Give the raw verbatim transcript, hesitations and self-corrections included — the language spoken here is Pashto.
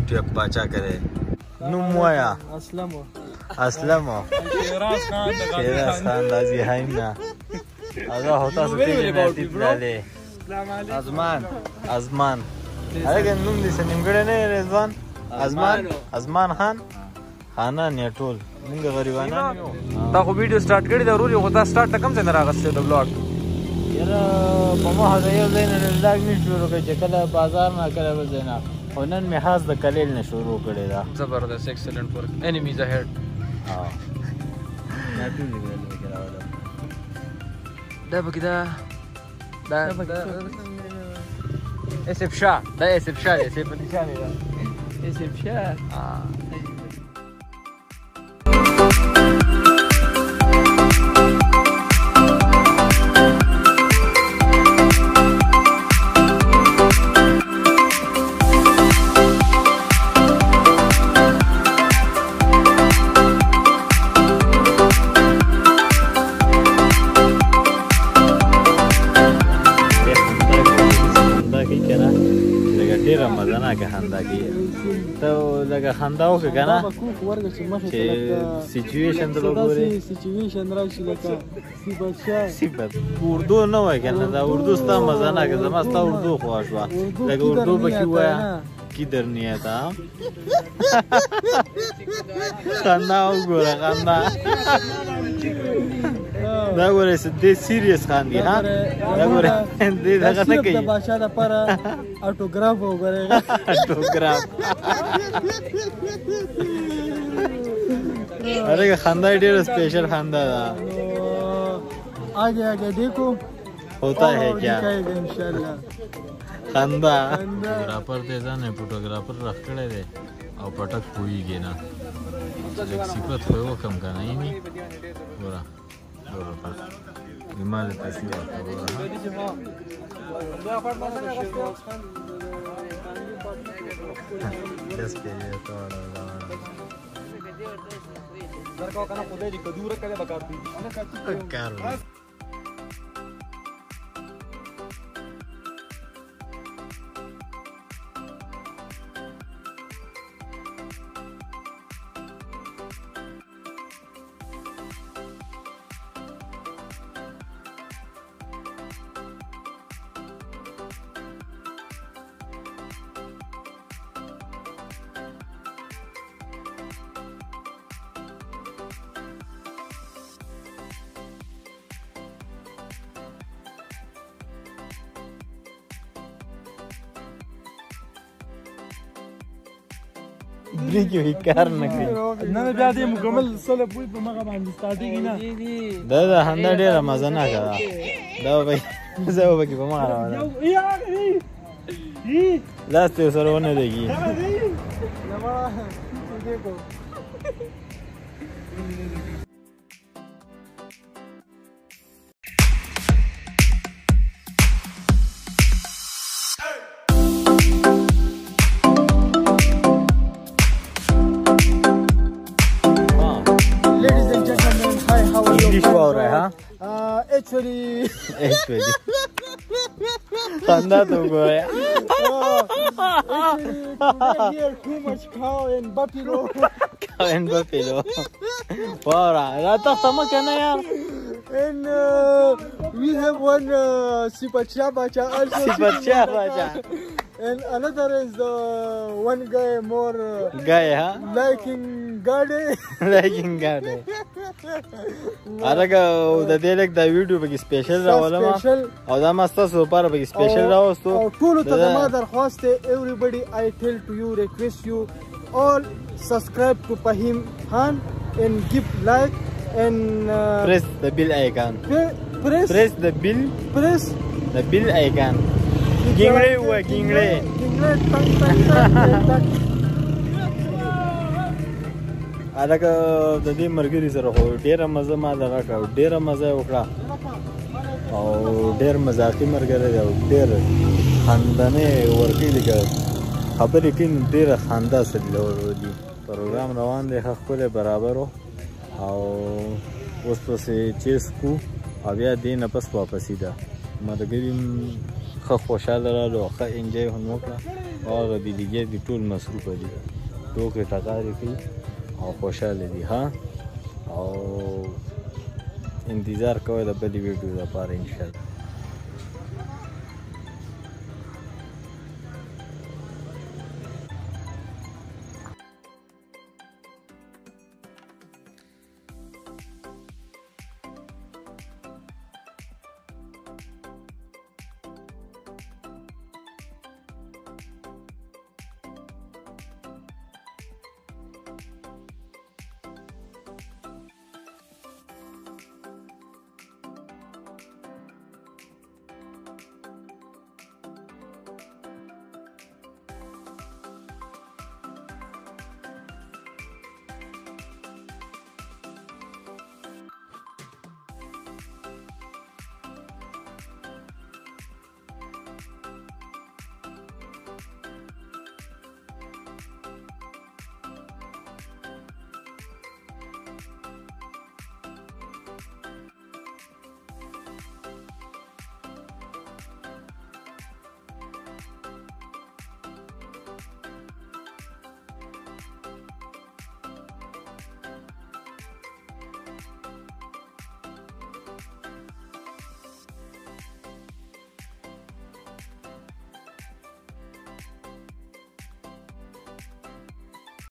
ټیپ باچا کرے نوم وایا اسلم اسلم شیراز خان شیراز خان دازی هاینا آقا ہوتا سوتی نتیب لاله ازمان ازمان هغه نوم دې سنیمګړی نه رضوان ازمان ازمان خان خانان یې ټول موږ غریبانان یو تا خو ویډیو سٹارټ کړی دا ورور یو تا سٹارټ کم څنګه راغسته د بلاګ یاره په ما هغه یو ځای نه بلاګ نه شروع کړ چې کله بازار نه کله وځینا خو نن مې خاص د کلیل نه شروع کړی دا زبردست ایکسلنٹ ورک انیمیز اهډ ها دا ټول ویل وکړه دا بګی دا دا اسف شاه دا اسف شاه اسف شاه دا اسف شاه ته لکه خندا وکړه که نه چې سیچویشن ته به ګورې سیچویشن راشي لکه صفت شاه صفت اردو نه وایه که نه دا اردو ستا مزه نه که زما ستا اردو خوښه شوه لکه اردو پکې ووایه کدر نیته خندا وګوره خندا دا ګوره دې سیریس خاندي ها دا ګوره دې دغه نه کوي د بادشاه لپاره اټوګراف وګوره اټوګراف ارے خندا ډېر سپیشل خندا ده आगे आगे देखो होता है क्या इंशाल्लाह خندا فوټوګرافر دې ځان فوټوګرافر راخړې ده او پټک کویږي نه چې صفات خو وکم کنه یې ګوره ګوره پات ایمال تاسو ګوره دا پټ ما سره شیراز خان کس کې ته وړه درکو کنه خدای دې کدوره کړه بکار دي کار بریګ وی کار نه کوي نه بیا دې مکمل سره پوي په مغه باندې سٹارټینګ نه دا دا هنده ډیره مزه نه کړه دا به زه به کې په مغه راوړم لاس ته سره ونه دیږي Actually, actually, خندا تو ګوره here too much cow and buffalo. cow and buffalo. واره را تخته مه کنه یار. And uh, we have one uh, Sipacha Bacha also. Sipacha Bacha. And another is the one guy more uh, guy, huh? liking Gade. liking Gade. هغه د دې لک دا ویډیو به سپیشل راولم او دا ماسته سوپر به سپیشل راوستو او ټول ته ما درخواست everybody I tell to you request you all subscribe to Fahim Khan and give like and uh, press the bell icon press press the bell press the bell icon ګینګړې و ګینګړې ګینګړې ټنګ ټنګ ټنګ الګ د دې مرګري سره خو ډیره مزه ما دغه کړ ډیره مزه وکړه او ډیر مزاقي مرګري او ډیر خندنه ورکی لګا خبرې کین ډیره خندا سره ورودي پروګرام روان دی خپل برابر او اوس پسې چیس کو او بیا دې نه پس واپسی ده مرګري ښه خوشحاله رالو ښه انجوی هم وکړه او هغه دي لګیا دي ټول مصروفه دي ټوکې ټکارې کوي او خوشحاله دي ها او انتظار کوئ د بلې ویډیو لپاره انشاءالله